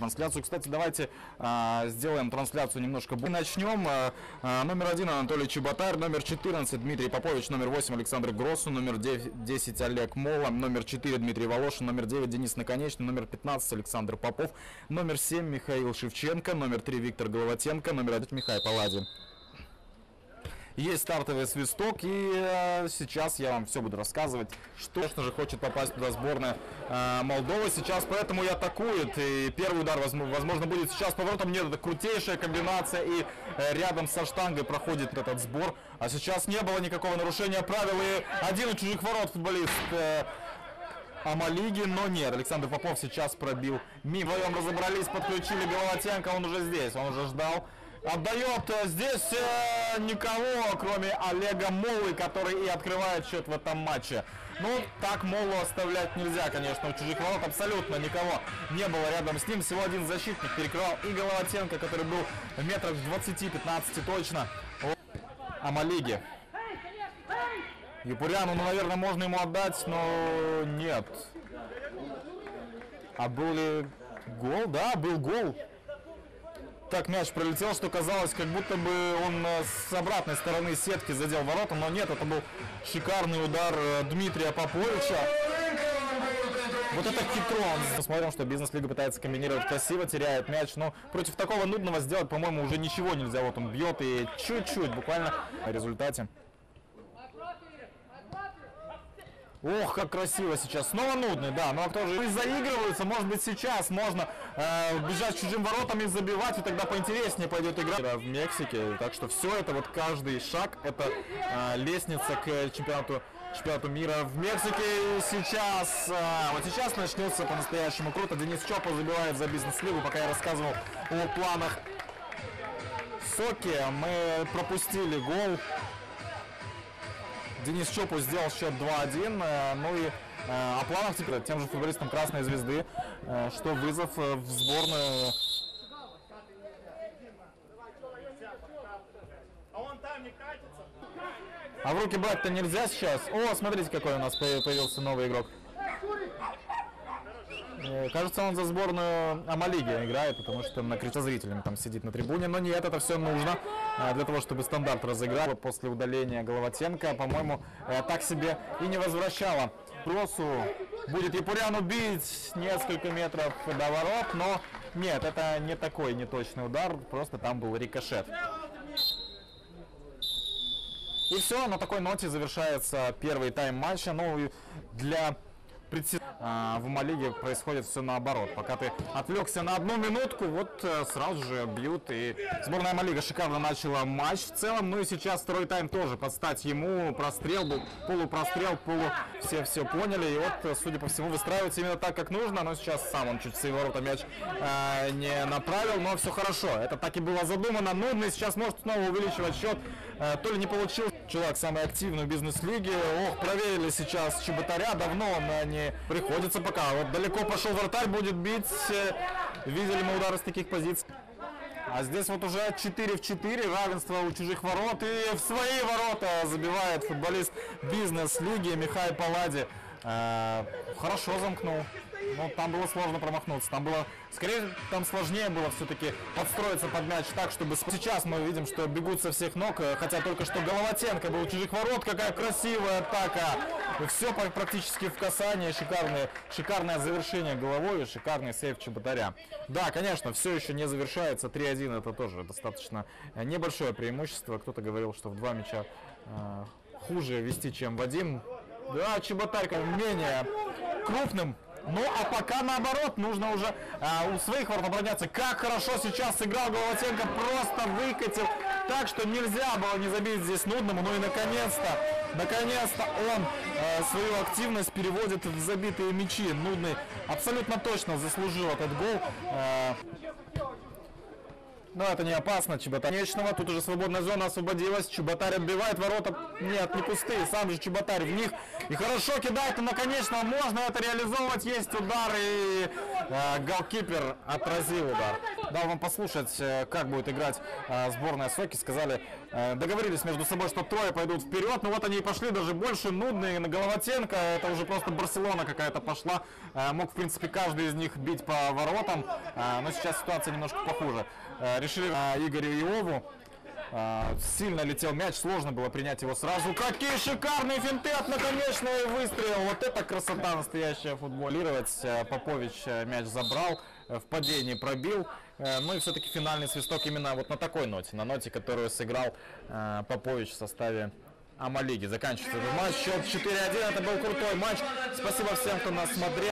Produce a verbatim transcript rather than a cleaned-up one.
трансляцию. Кстати, давайте а, сделаем трансляцию немножко. Начнем. А, а, номер один Анатолий Чеботарь, номер четырнадцать Дмитрий Попович, номер восемь Александр Гроссу, номер десять Олег Мола, номер четыре Дмитрий Волошин, номер девять Денис Наконечный, номер пятнадцать Александр Попов, номер семь Михаил Шевченко, номер три Виктор Головатенко, номер один Михай Паллади. Есть стартовый свисток, и э, сейчас я вам все буду рассказывать, что, конечно же, хочет попасть туда сборная э, Молдовы. Сейчас поэтому и атакует, и первый удар, возможно, будет сейчас поворотом. Нет, это крутейшая комбинация, и э, рядом со штангой проходит этот сбор. А сейчас не было никакого нарушения правил, и один у чужих ворот футболист э, Амалиги, но нет, Александр Попов сейчас пробил. Ми вдвоем разобрались, подключили Головатенко, он уже здесь, он уже ждал. Отдает здесь э, никого, кроме Олега Молы, который и открывает счет в этом матче. Ну, так Молу оставлять нельзя, конечно, у чужих ворот абсолютно никого не было рядом с ним. Всего один защитник перекрывал, и Головатенко, который был в метрах двадцати-пятнадцати точно. Амалиги. Юпуряну, ну, наверное, можно ему отдать, но нет. А был ли гол? Да, был гол. Так мяч пролетел, что казалось, как будто бы он с обратной стороны сетки задел ворота, но нет, это был шикарный удар Дмитрия Поповича. Вот это хитро. Посмотрим, что Бизнес-лига пытается комбинировать красиво, теряет мяч, но против такого нудного сделать, по-моему, уже ничего нельзя. Вот он бьет и чуть-чуть, буквально в результате. Ох, как красиво сейчас. Снова нудный, да. Ну а кто же заигрываются? Может быть, сейчас можно э, бежать чужим воротам и забивать, и тогда поинтереснее пойдет игра в Мексике. Так что все это, вот каждый шаг, это э, лестница к чемпионату, чемпионату мира в Мексике. И сейчас, э, вот сейчас начнется по-настоящему круто. Денис Чопа забивает за Бизнес-лигу. Пока я рассказывал о планах Соки, мы пропустили гол. Денис Чопу сделал счет два-один, ну и э, о планах теперь тем же футболистам Красной Звезды, э, что вызов э, в сборную. А в руки брать-то нельзя сейчас. О, смотрите, какой у нас появился новый игрок. Кажется, он за сборную Амалиги играет, потому что на крича зрителями там сидит на трибуне. Но нет, это все нужно для того, чтобы стандарт разыграл. После удаления Головатенко, по-моему, так себе и не возвращало. Бросу будет Юпуряну бить несколько метров до ворот, но нет, это не такой неточный удар, просто там был рикошет. И все, на такой ноте завершается первый тайм матча. Ну, для в Амалиге происходит все наоборот. Пока ты отвлекся на одну минутку, вот сразу же бьют. И сборная Амалига шикарно начала матч в целом. Ну и сейчас второй тайм тоже под стать ему. Прострел был, полупрострел, полу все все поняли. И вот, судя по всему, выстраивается именно так, как нужно. Но сейчас сам он чуть в свои ворота мяч э, не направил. Но все хорошо. Это так и было задумано. Нудный сейчас может снова увеличивать счет. Э, то ли не получил. Чувак самый активный в Бизнес-лиге. Ох, проверили сейчас Чеботаря. Давно он не приходится пока. Вот далеко пошел вратарь, будет бить. Видели мы удары с таких позиций. А здесь вот уже четыре в четыре. Равенство у чужих ворот. И в свои ворота забивает футболист Бизнес-лиги Михай Паллади. Э, хорошо замкнул. Ну, там было сложно промахнуться. Там было, скорее, там сложнее было все-таки подстроиться под мяч так, чтобы... Сейчас мы видим, что бегут со всех ног, хотя только что Головатенко был у чужих ворот. Какая красивая атака. И все практически в касании. Шикарное, шикарное завершение головой и шикарный сейв Чеботаря. Да, конечно, все еще не завершается. три-один это тоже достаточно небольшое преимущество. Кто-то говорил, что в два мяча э, хуже вести, чем в один. Да, Чеботарь менее крупным. Ну, а пока наоборот, нужно уже а, у своих ворот обороняться. Как хорошо сейчас сыграл Головатенко, просто выкатил так, что нельзя было не забить здесь нудному. Ну и наконец-то, наконец-то он а, свою активность переводит в забитые мячи. Нудный абсолютно точно заслужил этот гол. А, Но это не опасно. Чеботарь конечного. Тут уже свободная зона освободилась. Чеботарь отбивает ворота. Нет, не пустые. Сам же Чеботарь в них. И хорошо кидает на конечного. Можно это реализовывать. Есть удар. И э, голкипер отразил удар. Дал вам послушать, э, как будет играть э, сборная Соки. Сказали, э, договорились между собой, что трое пойдут вперед. Ну вот они и пошли. Даже больше нудные. На Головатенко. Это уже просто Барселона какая-то пошла. Э, мог, в принципе, каждый из них бить по воротам. Э, но сейчас ситуация немножко похуже. Решили а, Игорю Иову. А, сильно летел мяч, сложно было принять его сразу. Какие шикарные финты от наконечного и выстрел. Вот это красота настоящая футболировать. Попович мяч забрал, в падении пробил. Ну и все-таки финальный свисток именно вот на такой ноте. На ноте, которую сыграл а, Попович в составе Ама-лиги. Заканчивается этот матч. Счет четыре один. Это был крутой матч. Спасибо всем, кто нас смотрел.